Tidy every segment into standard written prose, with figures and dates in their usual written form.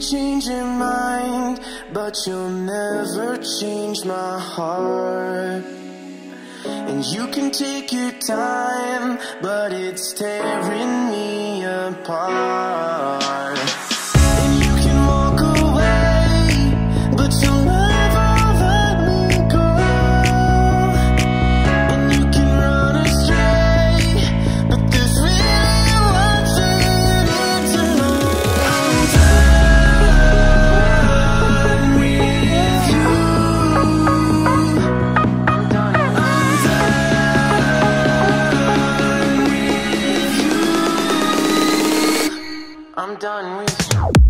change your mind, but you'll never change my heart. And you can take your time, but it's tearing me apart. And you can walk away, but you'll never let me go. And you can run astray, but there's really one thing you need to know. I'm done with you. I'm done with you.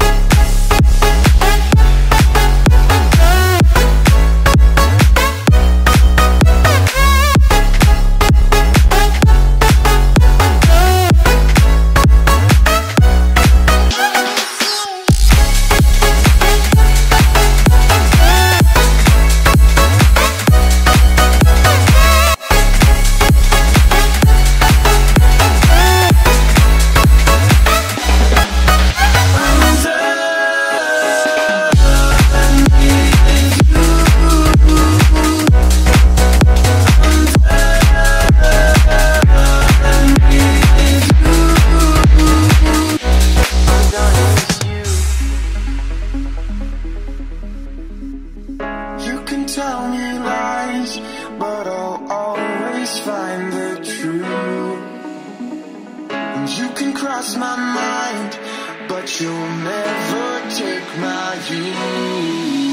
Tell me lies, but I'll always find the truth. And you can cross my mind, but you'll never take my youth.